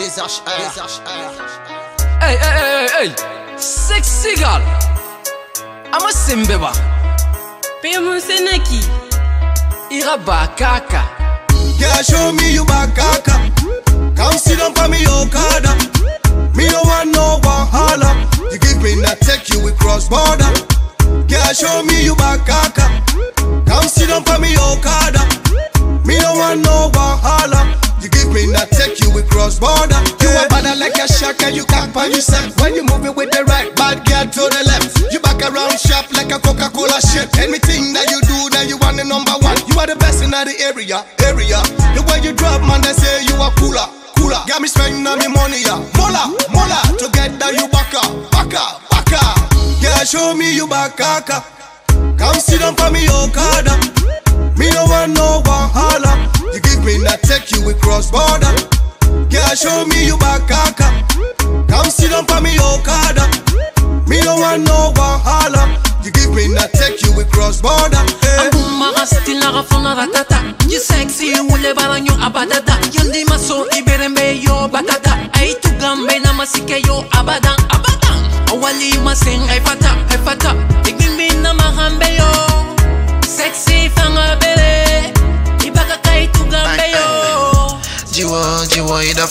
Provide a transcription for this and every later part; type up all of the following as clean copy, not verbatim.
Des HR. Hey, hey, hey, hey, sexy girl. I'm a Simbeba. Pemo Senaki. Ira bakaka. Yeah, show me you bakaka. Come sit down for me, Okada. Me no want no wahala. You give me that take you we cross border. Yeah, show me you bakaka. Come sit down for me, Okada. Me no want no wahala. You give me that take you we cross border. You are bad like a shark and you can't find yourself. When you move it with the right, bad girl to the left. You back around sharp like a Coca-Cola shit. Anything that you do, then you want the number one. You are the best in the area. The way you drop, man, they say you are cooler. Got me spending on me money, yeah. Mola, together you baka. Yeah, show me you bakaka. Come sit down for me, Okada. Me no want no wahala. You give me that take you we cross border. Yeah, show me you bakaka. Come sit down for me, Okada. Me no want no wahala. You give me that take you we cross border. Amuma still na rafona ratata. You sexy ule baranyo abadada. Yandi maso iberembe yo batata. Ay tu gambe na masike yo abadan. Awali masing ay fata. Igimbi na mahambe yo. Sexy fanga bele. Ibaka kay tu gambe yo. Jiwo ida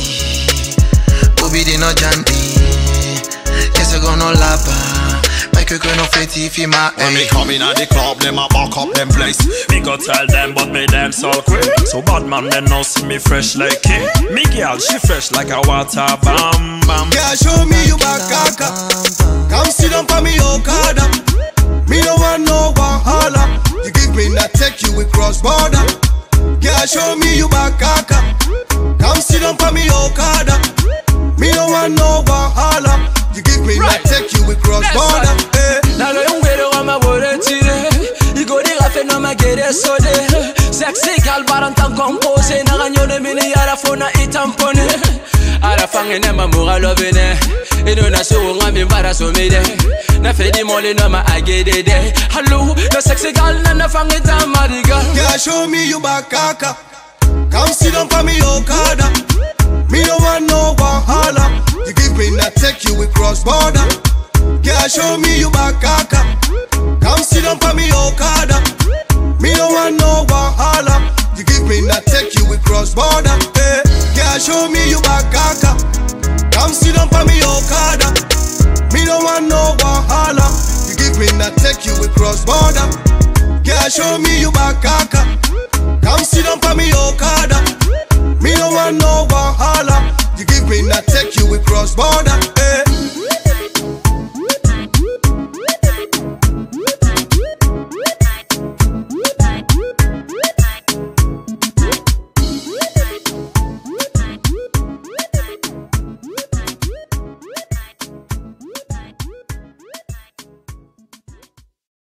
40. Obi di no jandi. Yes I gonna lapa. Make you no fetty fi my when me come in at the club, them a back up them place. Me go tell them but me dance all quick. So bad man them now see me fresh like king. Me girl she fresh like a water bam. Yeah, show me you bakaka. Come sit down for me, Okada. Me no want no wahala. You give me that take you we cross border. Yeah, show me you bakaka. Come sit down for me, Okada. Me no want no wahala. You give me that take you we cross border. Nalo yungwero wa mabore tire. Igori gafe no magere sode. Sexy girl baranta compose. Naganyone mini arafona itampone. Arafange ne mamura lovene. Ino na so ngami mbara so mede. Na fedi mole no ma agedede. Hello, the sexy girl na fange tamariga. Yeah, show me you bakaka. Come sit down for me, Okada. Me no want no wahala. You give me that take you we cross border. Yeah, show me you bakaka. Come sit down for me, Okada. Me no want no wahala. You give me that take you we cross border. Yeah, show me you bakaka. Come sit down for me, Okada. Me no want no wahala. You give me that take you we cross border. Yeah, show me you bakaka. Come sit down for me, Okada. Me no want no wahala. You give me that take you we cross border.